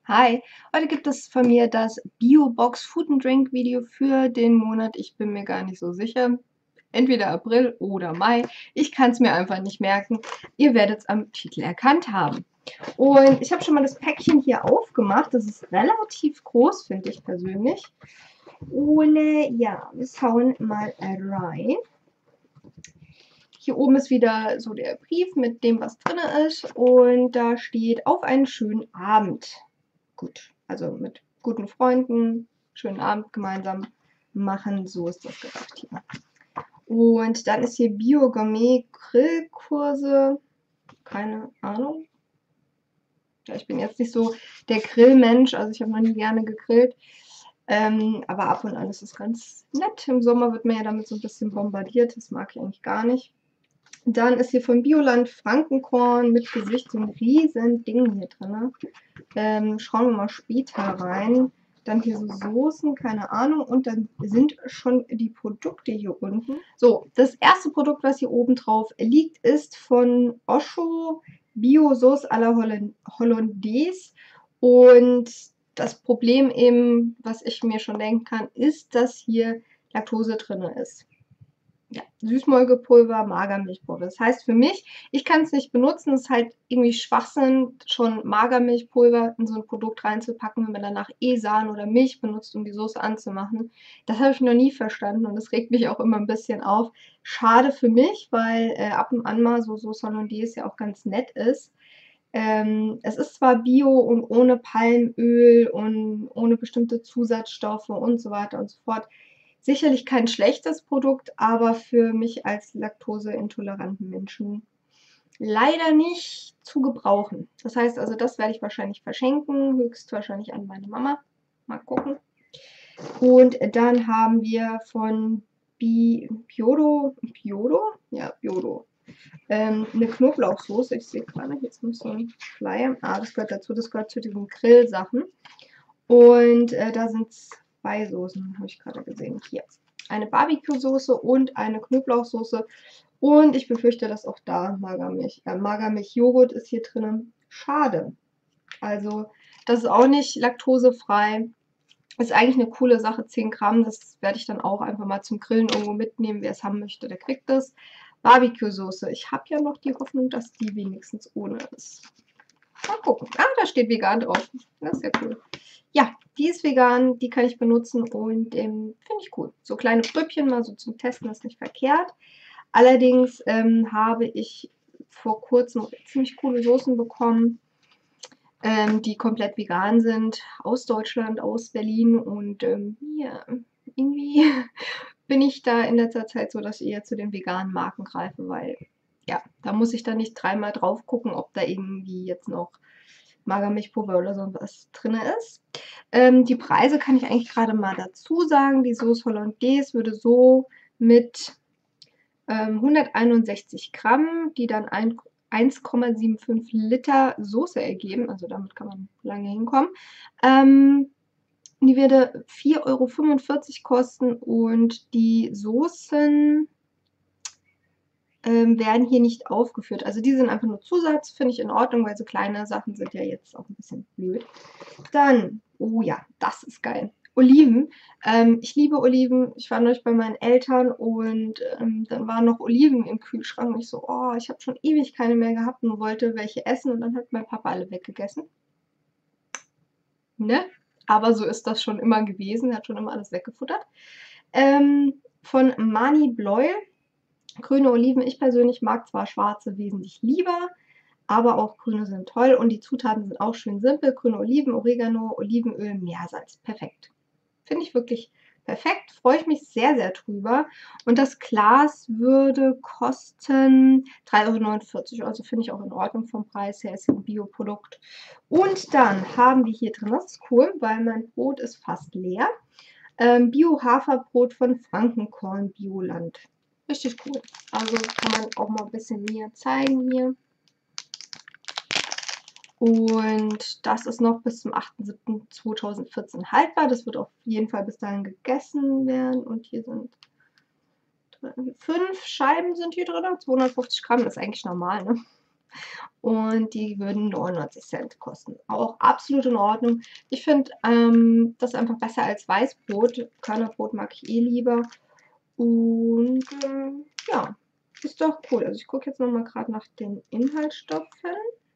Hi, heute gibt es von mir das Bio-Box Food and Drink Video für den Monat. Ich bin mir gar nicht so sicher. Entweder April oder Mai. Ich kann es mir einfach nicht merken. Ihr werdet es am Titel erkannt haben. Und ich habe schon mal das Päckchen hier aufgemacht. Das ist relativ groß, finde ich persönlich. Und ja, wir schauen mal rein. Hier oben ist wieder so der Brief mit dem, was drin ist. Und da steht auf einen schönen Abend. Gut, also mit guten Freunden, schönen Abend gemeinsam machen. So ist das gedacht hier. Und dann ist hier Bio-Gourmet-Grillkurse. Keine Ahnung. Ja, ich bin jetzt nicht so der Grillmensch, also ich habe noch nie gerne gegrillt. Aber ab und an ist es ganz nett. Im Sommer wird man ja damit so ein bisschen bombardiert. Das mag ich eigentlich gar nicht. Dann ist hier von Bioland Frankenkorn mit Gesicht so ein riesen Ding hier drin. Schauen wir mal später rein. Dann hier so Soßen, keine Ahnung. Und dann sind schon die Produkte hier unten. So, das erste Produkt, was hier oben drauf liegt, ist von Osho Bio Sauce à la Hollandaise. Und das Problem eben, was ich mir schon denken kann, ist, dass hier Laktose drin ist. Ja, Süßmolkepulver, Magermilchpulver. Das heißt für mich, ich kann es nicht benutzen. Es ist halt irgendwie Schwachsinn, schon Magermilchpulver in so ein Produkt reinzupacken, wenn man danach Sahne oder Milch benutzt, um die Soße anzumachen. Das habe ich noch nie verstanden und das regt mich auch immer ein bisschen auf. Schade für mich, weil ab und an mal so Sauce Hollandaise ja auch ganz nett ist. Es ist zwar Bio und ohne Palmöl und ohne bestimmte Zusatzstoffe und so weiter und so fort. Sicherlich kein schlechtes Produkt, aber für mich als laktoseintoleranten Menschen leider nicht zu gebrauchen. Das heißt also, das werde ich wahrscheinlich verschenken, höchstwahrscheinlich an meine Mama. Mal gucken. Und dann haben wir von Biodo? Ja, Biodo. Eine Knoblauchsoße. Ich sehe gerade, jetzt muss so ein Flyer. Das gehört dazu. Das gehört zu diesen Grillsachen. Und da sind zwei Soßen, habe ich gerade gesehen. Hier. Eine Barbecue-Soße und eine Knoblauchsoße. Und ich befürchte, dass auch da Magermilch-Joghurt ist hier drin. Schade. Also, das ist auch nicht laktosefrei. Ist eigentlich eine coole Sache, 10 Gramm. Das werde ich dann auch einfach mal zum Grillen irgendwo mitnehmen. Wer es haben möchte, der kriegt das. Barbecue-Soße. Ich habe ja noch die Hoffnung, dass die wenigstens ohne ist. Mal gucken. Da steht vegan drauf. Das ist ja cool. Ja, die ist vegan, die kann ich benutzen und finde ich cool. So kleine Pröbchen mal so zum Testen ist nicht verkehrt. Allerdings habe ich vor kurzem ziemlich coole Soßen bekommen, die komplett vegan sind, aus Deutschland, aus Berlin und ja, irgendwie bin ich da in letzter Zeit so, dass ich eher zu den veganen Marken greife, weil ja, da muss ich dann nicht dreimal drauf gucken, ob da irgendwie jetzt noch Magermilchpulver oder so was drin ist. Die Preise kann ich eigentlich gerade mal dazu sagen. Die Sauce Hollandaise würde so mit 161 Gramm, die dann 1,75 Liter Soße ergeben, also damit kann man lange hinkommen. Die würde 4,45 € kosten und die Soßen werden hier nicht aufgeführt. Also die sind einfach nur Zusatz, finde ich in Ordnung, weil so kleine Sachen sind ja jetzt auch ein bisschen blöd. Dann, oh ja, das ist geil. Oliven. Ich liebe Oliven. Ich war neulich bei meinen Eltern und dann waren noch Oliven im Kühlschrank. Und ich so, oh, ich habe schon ewig keine mehr gehabt und wollte welche essen. Und dann hat mein Papa alle weggegessen. Ne? Aber so ist das schon immer gewesen. Er hat schon immer alles weggefuttert. Von Mani Bloy. Grüne Oliven. Ich persönlich mag zwar schwarze wesentlich lieber, aber auch grüne sind toll und die Zutaten sind auch schön simpel. Grüne Oliven, Oregano, Olivenöl, Meersalz. Perfekt. Finde ich wirklich perfekt. Freue ich mich sehr, sehr drüber. Und das Glas würde kosten 3,49 €. Also finde ich auch in Ordnung vom Preis her. Ist ein Bioprodukt. Und dann haben wir hier drin, das ist cool, weil mein Brot ist fast leer. Bio-Haferbrot von Frankenkorn Bioland. Richtig cool. Also kann man auch mal ein bisschen näher zeigen hier. Und das ist noch bis zum 8.7.2014 haltbar. Das wird auf jeden Fall bis dahin gegessen werden. Und hier sind 5 Scheiben sind hier drin. 250 Gramm, das ist eigentlich normal, ne? Und die würden 99 Cent kosten. Auch absolut in Ordnung. Ich finde das einfach besser als Weißbrot. Körnerbrot mag ich eh lieber. Und ja, ist doch cool. Also ich gucke jetzt nochmal gerade nach den Inhaltsstoffen.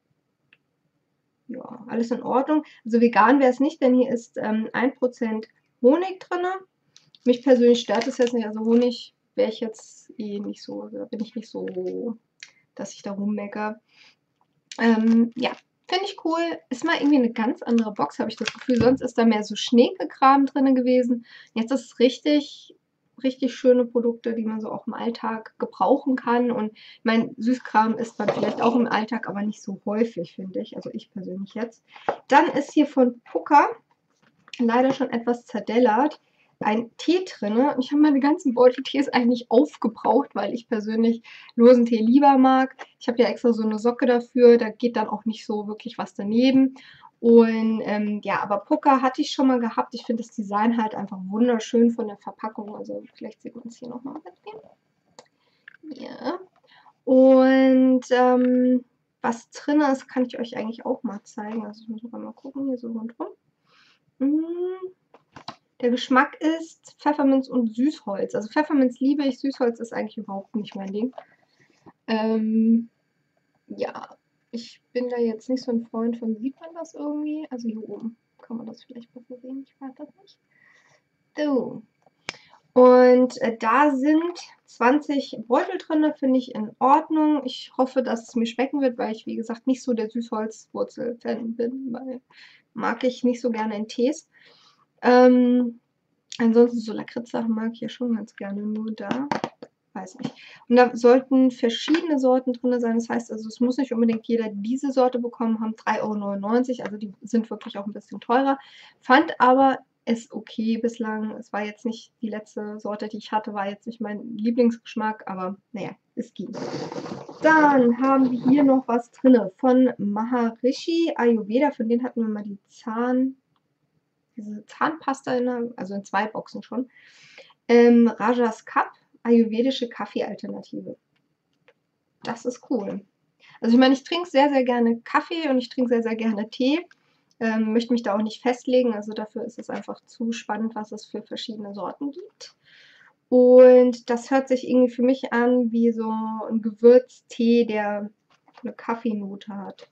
Ja, alles in Ordnung. Also vegan wäre es nicht, denn hier ist 1% Honig drin. Mich persönlich stört es jetzt nicht. Also Honig wäre ich jetzt eh nicht so, also da bin ich nicht so, dass ich da rummeckere. Ja, finde ich cool. Ist mal irgendwie eine ganz andere Box, habe ich das Gefühl. Sonst ist da mehr so Schneekekram drin gewesen. Jetzt ist es richtig, richtig schöne Produkte, die man so auch im Alltag gebrauchen kann. Und mein Süßkram ist man vielleicht auch im Alltag, aber nicht so häufig, finde ich. Also ich persönlich jetzt. Dann ist hier von Puka leider schon etwas zerdellert ein Tee drin. Ich habe meine ganzen Beutel Tees eigentlich aufgebraucht, weil ich persönlich losen Tee lieber mag. Ich habe ja extra so eine Socke dafür, da geht dann auch nicht so wirklich was daneben. Und ja, aber Puka hatte ich schon mal gehabt. Ich finde das Design halt einfach wunderschön von der Verpackung. Also vielleicht sieht man es hier nochmal mitnehmen. Ja. Und was drin ist, kann ich euch eigentlich auch mal zeigen. Also ich muss noch mal gucken, hier so rundherum. Der Geschmack ist Pfefferminz und Süßholz. Also Pfefferminz liebe ich, Süßholz ist eigentlich überhaupt nicht mein Ding. Ja, ich bin da jetzt nicht so ein Freund von. Sieht man das irgendwie? Also hier oben kann man das vielleicht besser sehen. Ich weiß das nicht. So. Und da sind 20 Beutel drin, finde ich in Ordnung. Ich hoffe, dass es mir schmecken wird, weil ich, wie gesagt, nicht so der Süßholzwurzel-Fan bin, weil mag ich nicht so gerne in Tees. Ansonsten so Lakritz-Sachen mag ich ja schon ganz gerne, nur da weiß nicht. Und da sollten verschiedene Sorten drin sein. Das heißt also, es muss nicht unbedingt jeder diese Sorte bekommen haben. 3,99 €, also die sind wirklich auch ein bisschen teurer. Fand aber es okay bislang. Es war jetzt nicht die letzte Sorte, die ich hatte, war jetzt nicht mein Lieblingsgeschmack, aber naja, es ging. Dann haben wir hier noch was drin von Maharishi Ayurveda. Von denen hatten wir mal diese Zahnpasta also in 2 Boxen schon. Rajas Cup, ayurvedische Kaffeealternative. Das ist cool. Also ich meine, ich trinke sehr, sehr gerne Kaffee und ich trinke sehr, sehr gerne Tee. Möchte mich da auch nicht festlegen. Also dafür ist es einfach zu spannend, was es für verschiedene Sorten gibt. Und das hört sich irgendwie für mich an wie so ein Gewürztee, der eine Kaffeenote hat.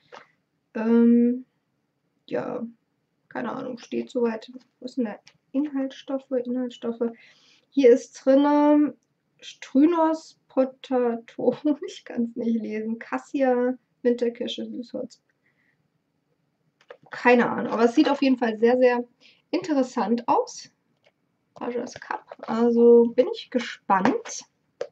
Ja, keine Ahnung, steht soweit. Was sind da Inhaltsstoffe? Hier ist drin Strynos Potato, ich kann es nicht lesen, Cassia, Winterkirsche, Süßholz. Keine Ahnung, aber es sieht auf jeden Fall sehr, sehr interessant aus. Rajas Cup, also bin ich gespannt.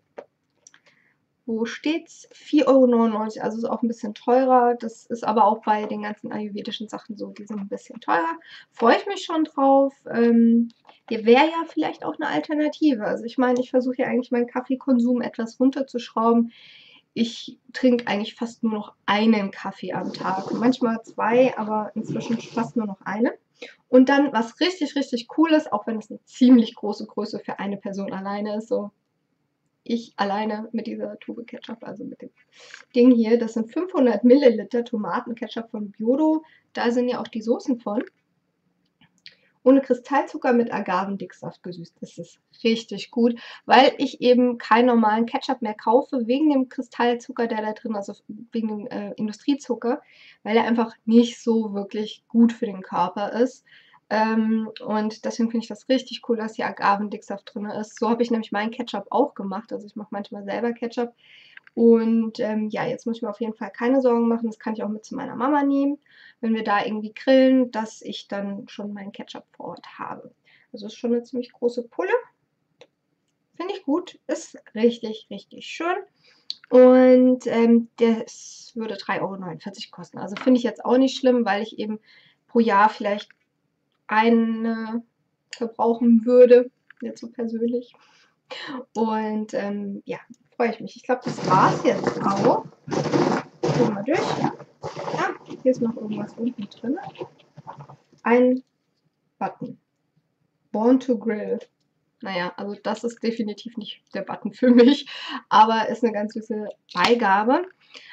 Wo steht's? 4,99 €, also ist auch ein bisschen teurer. Das ist aber auch bei den ganzen ayurvedischen Sachen so, die sind ein bisschen teurer. Freue ich mich schon drauf. Hier wäre ja vielleicht auch eine Alternative. Also ich meine, ich versuche ja eigentlich meinen Kaffeekonsum etwas runterzuschrauben. Ich trinke eigentlich fast nur noch einen Kaffee am Tag. Manchmal 2, aber inzwischen fast nur noch eine. Und dann was richtig, richtig Cooles, auch wenn es eine ziemlich große Größe für eine Person alleine ist, so ich alleine mit dieser Tube Ketchup, also mit dem Ding hier. Das sind 500 Milliliter Tomatenketchup von Biodo. Da sind ja auch die Soßen von. Ohne Kristallzucker mit Agavendicksaft gesüßt. Das ist richtig gut, weil ich eben keinen normalen Ketchup mehr kaufe, wegen dem Kristallzucker, der da drin ist, also wegen dem Industriezucker, weil er einfach nicht so wirklich gut für den Körper ist. Und deswegen finde ich das richtig cool, dass hier Agavendicksaft drin ist. So habe ich nämlich meinen Ketchup auch gemacht. Also ich mache manchmal selber Ketchup. Und ja, jetzt muss ich mir auf jeden Fall keine Sorgen machen. Das kann ich auch mit zu meiner Mama nehmen, wenn wir da irgendwie grillen, dass ich dann schon meinen Ketchup vor Ort habe. Also ist schon eine ziemlich große Pulle. Finde ich gut. Ist richtig, richtig schön. Und das würde 3,49 € kosten. Also finde ich jetzt auch nicht schlimm, weil ich eben pro Jahr vielleicht eine verbrauchen würde. Jetzt so persönlich. Und ja, freue ich mich. Ich glaube, das war es jetzt auch. Gehen wir mal durch. Ja, hier ist noch irgendwas unten drin. Ein Button. Born to Grill. Naja, also das ist definitiv nicht der Button für mich, aber ist eine ganz süße Beigabe.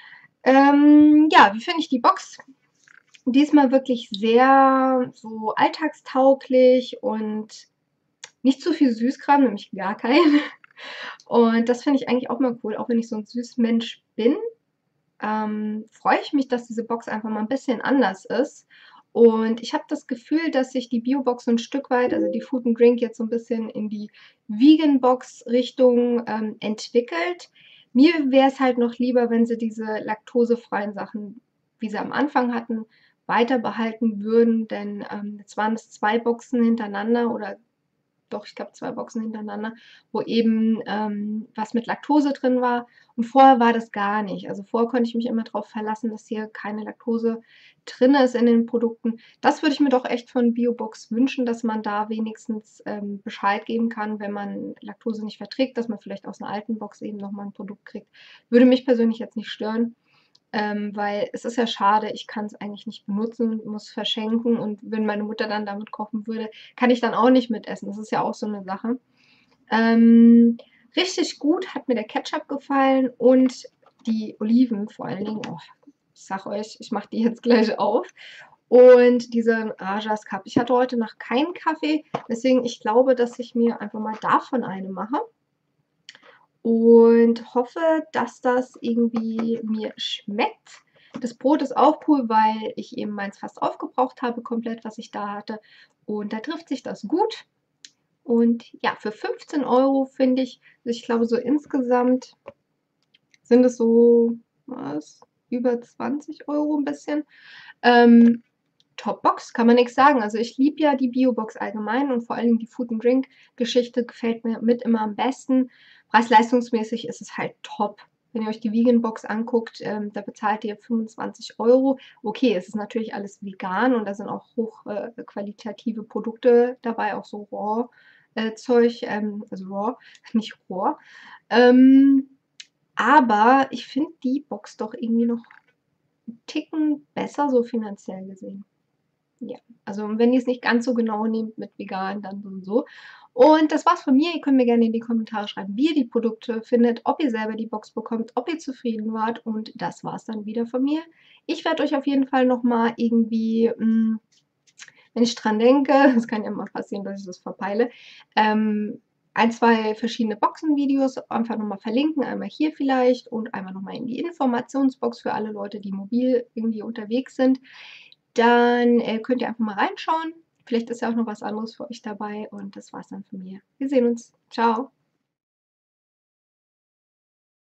Ja, wie finde ich die Box? Diesmal wirklich sehr so alltagstauglich und nicht zu viel Süßkram, nämlich gar keinen. Und das finde ich eigentlich auch mal cool, auch wenn ich so ein Süßmensch bin. Freue ich mich, dass diese Box einfach mal ein bisschen anders ist. Und ich habe das Gefühl, dass sich die Bio-Box so ein Stück weit, also die Food and Drink jetzt so ein bisschen in die Vegan-Box-Richtung entwickelt. Mir wäre es halt noch lieber, wenn sie diese laktosefreien Sachen, wie sie am Anfang hatten, weiter behalten würden, denn jetzt waren es 2 Boxen hintereinander oder doch, ich glaube 2 Boxen hintereinander, wo eben was mit Laktose drin war. Und vorher war das gar nicht. Also vorher konnte ich mich immer darauf verlassen, dass hier keine Laktose drin ist in den Produkten. Das würde ich mir doch echt von Biobox wünschen, dass man da wenigstens Bescheid geben kann, wenn man Laktose nicht verträgt, dass man vielleicht aus einer alten Box eben nochmal ein Produkt kriegt. Würde mich persönlich jetzt nicht stören. Weil es ist ja schade, ich kann es eigentlich nicht benutzen, muss verschenken und wenn meine Mutter dann damit kochen würde, kann ich dann auch nicht mitessen. Das ist ja auch so eine Sache. Ähm, richtig gut hat mir der Ketchup gefallen und die Oliven vor allen Dingen. Oh, ich sag euch, ich mache die jetzt gleich auf. Und diesen Rajas Cup. Ich hatte heute noch keinen Kaffee, deswegen ich glaube, dass ich mir einfach mal davon eine mache und hoffe, dass das irgendwie mir schmeckt. Das Brot ist auch cool, weil ich eben meins fast aufgebraucht habe, komplett, was ich da hatte. Und da trifft sich das gut. Und ja, für 15 Euro finde ich, also ich glaube, so insgesamt sind es so, was, über 20 Euro ein bisschen. Ähm, Top-Box, kann man nichts sagen. Also ich liebe ja die Bio-Box allgemein und vor allen Dingen die Food and Drink Geschichte gefällt mir mit immer am besten. Preis-leistungsmäßig ist es halt top. Wenn ihr euch die Vegan Box anguckt, da bezahlt ihr 25 Euro. Okay, es ist natürlich alles vegan und da sind auch hochqualitative Produkte dabei, auch so Raw-Zeug, also Raw, nicht Raw. Ähm, aber ich finde die Box doch irgendwie noch einen Ticken besser, so finanziell gesehen. Ja, also wenn ihr es nicht ganz so genau nehmt mit vegan, dann so und so. Und das war's von mir. Ihr könnt mir gerne in die Kommentare schreiben, wie ihr die Produkte findet, ob ihr selber die Box bekommt, ob ihr zufrieden wart. Und das war's dann wieder von mir. Ich werde euch auf jeden Fall nochmal irgendwie, wenn ich dran denke, es kann ja mal passieren, dass ich das verpeile, ein, zwei verschiedene Boxenvideos einfach nochmal verlinken. Einmal hier vielleicht und einmal nochmal in die Informationsbox für alle Leute, die mobil irgendwie unterwegs sind. Dann könnt ihr einfach mal reinschauen. Vielleicht ist ja auch noch was anderes für euch dabei und das war's dann von mir. Wir sehen uns. Ciao.